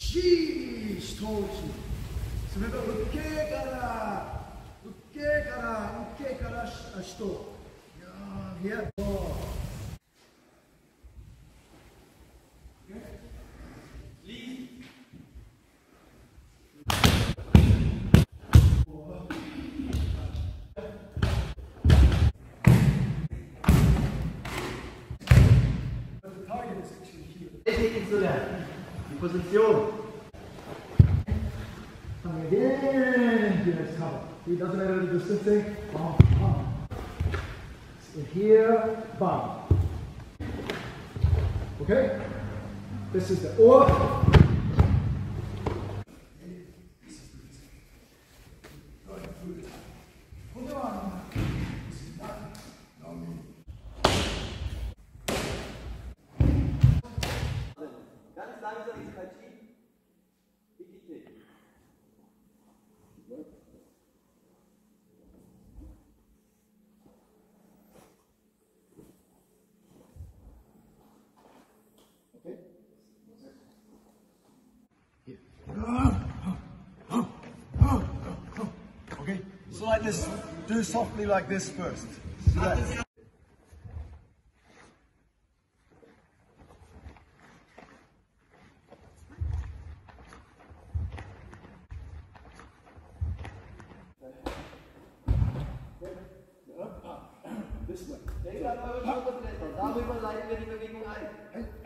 し一押し。それと受けから足と。いや、 Die Position. Again, let's cover. It doesn't matter the distancing. Here, bam. Okay? This is the or. Ganz langsam ist Kachi. Okay, so like this, do softly like this first. So that. This way. Darüber leiten wir die Bewegung ein.